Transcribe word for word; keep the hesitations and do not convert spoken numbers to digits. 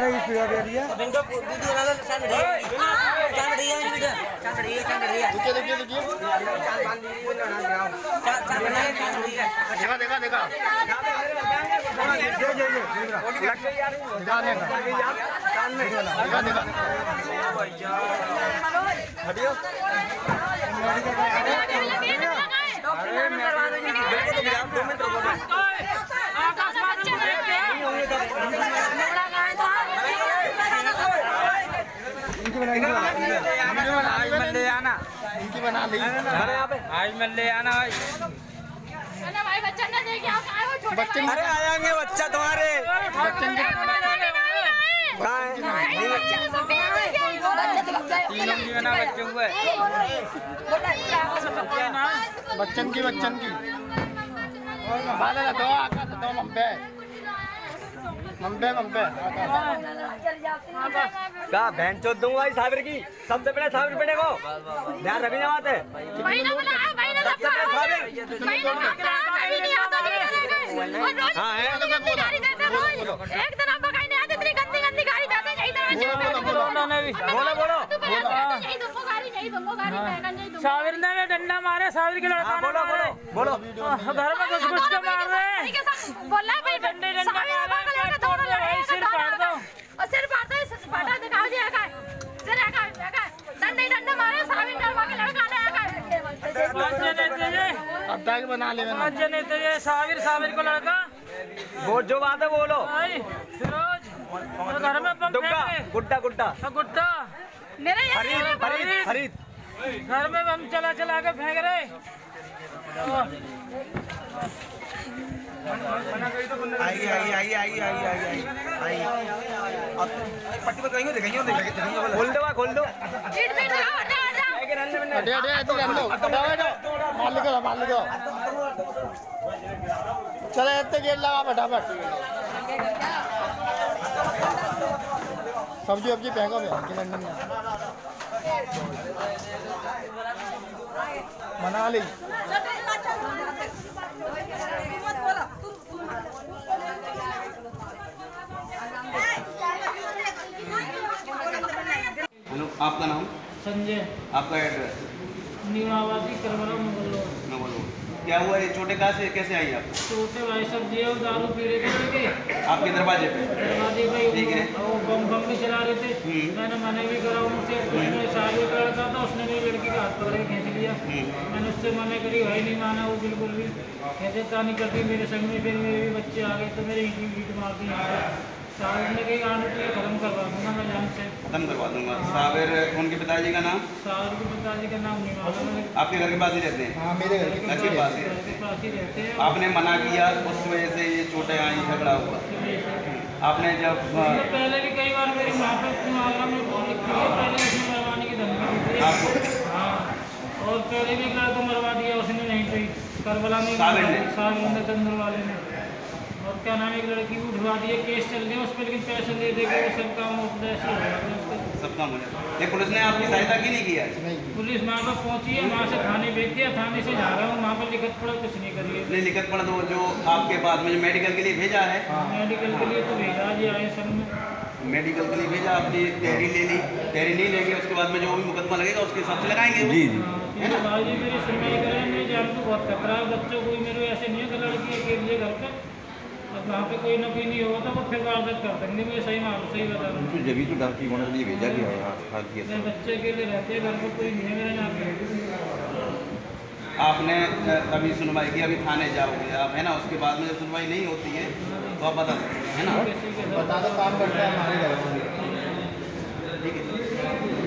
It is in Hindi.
जाएगी फिर अभी अभी इनको वीडियो बना लो चल रही है चल रही है वीडियो चल रही है चल रही है देखिए देखिए देखिए चाल बांध दी है ना गिराओ चल चल रही है चल रही है देखा देखा देखा ये ये ये दिखा यार दिखा देखा कान में दिखा देखा भैया हटियो अरे मैं करवा दूंगी बिल्कुल तो गिरा दो मिनट रुको आकाश बच्चे नहीं होंगे तो बड़ा गाय था इनकी बनाएंगे इनकी बना आज मैं ले आना इनकी बना ली अरे यहां पे आज मैं ले आना भाई अरे भाई बच्चा ना देखे आप आए हो छोटे बच्चे अरे आएंगे बच्चा तुम्हारे बच्चन के कहां है तीनों की बना बच्चों को बच्चन की बच्चन की बाले दो आकाश दो मंबे मंबे मंबे का बहन चोद दूंगा भाई साबिर की सबसे पहले साबिर बेटे को ध्यान रखनी बात है भाई ना बोला भाई ना सबसे पहले साबिर भाई ना कभी नहीं आता हां है एक दिन आप गाड़ी नहीं आती इतनी गंदी गंदी गाड़ी जाते नहीं तो बोलो उन्होंने भी बोलो बोलो नहीं तुमको गाड़ी नहीं तुमको गाड़ी मैं नहीं दूंगा साबिर ने डंडा मारे साबिर के लड़का बोलो बोलो बोलो घर में घुस घुस के मार रहे हैं बोला भाई डंडे डंडा मारे तोड़ दो भाई सिर फाड़ दो और सिर फाड़ दो फाटा दिखा दिया का सिर का का डंडे डंडा मारे साबिर डरवा के लड़का आया का आज ने ये अब तक बना ले आज ने तो ये साबिर साबिर को लड़का वो जो बात है बोलो भाई फिरोज घर में बम गुड्डा गुड्डा गुड्डा गुड्डा मेरे फरीद फरीद फरीद घर में बम चला चला के फेंक रहे आई आई आई आई आई आई आई पट्टी पर कहीं देखेंगे देखेंगे खोल दो खोल दो पीठ पीठ लगाओ हटा हटा अरे अरे ऐसे कर लो हटाओ हटाओ मार लो मार लो चलो इतने गेट लगा फटाफट सब्जी वब्जी फेंको लंदन में बना ली हेलो आपका नाम संजय आपका एड्रेस निवासी करवरा मुगल मैं बोलूँ क्या हुआ ये छोटे कहाँ से कैसे आई आप छोटे भाई सब जी और दारू पी रहे थे आपके दरवाजे पे दरवाजे पे ठीक है वो बम बम भी चला रहे थे मैंने मना भी करा उनसे उसने सारे का लड़का था उसने मेरी लड़की का हाथ पकड़ के खींच लिया मैंने उससे मना करी भाई नहीं माना वो बिल्कुल भी कहते था नहीं करती मेरे संग में फिर मेरे भी बच्चे आ गए तो मेरे ईट ईट मार दी साबिर ने कही आने तो खत्म करवा दूंगा मैं जान से खत्म करवा दूंगा साबिर उनके पिताजी का नाम साबिर के पिताजी का नाम नहीं मालूम आपके घर के पास ही रहते हैं हाँ मेरे घर घर के पास ही रहते के पास ही रहते हैं हैं आपने मना किया उस वजह से ये चोटें आई झगड़ा हुआ आपने जब पहले भी कई बार मेरी माँ पे मामला में फोन लिखी है पहले उसने मरवाने की धमकी दी थी आपको हाँ और पहले भी लड़का मरवा दिया उसने नहीं पे करबला में साबिर ने साबिर ने तंदूर वाले ने और क्या नाम एक लड़की को उठवा दिया केस चल गया उस पर लेकिन पैसे दे देगा वो सब काम होता है सब काम हो जाता है पुलिस ने आपकी सहायता की नहीं किया है पुलिस वहाँ पर पहुँची है वहाँ से थाने भेज दिया थाने से जा रहा हूँ वहाँ पर लिखत पड़ा कुछ नहीं करिए नहीं लिखत पड़ा तो जो आपके पास में जो मेडिकल के लिए भेजा है मेडिकल के लिए तो भेजा जी आए सब में मेडिकल के लिए भेजा आपने तहरी ले ली तहरी नहीं लेंगे उसके बाद में जो भी मुकदमा लगेगा उसके हिसाब से लगाएंगे जी है ना भाई जी मेरी सुनवाई करें मेरी जान को बहुत खतरा है बच्चों को मेरे ऐसे नहीं है कि लड़की अकेले घर पे अब वहाँ पे कोई ना कोई नहीं होगा तो वो फिर वारदात कर देंगे मैं सही मार सही बता रहा हूँ जब तो डाक्टरी होने के लिए भेजा गया यहाँ मेरे बच्चे अकेले रहते हैं घर पर कोई नहीं है मेरे यहाँ पे आपने अभी सुनवाई की अभी थाने जाओगे आप है ना उसके बाद में जब सुनवाई नहीं होती है तो आप बता सकते हैं है ना बता दो काम करते हैं हमारे घर में ठीक है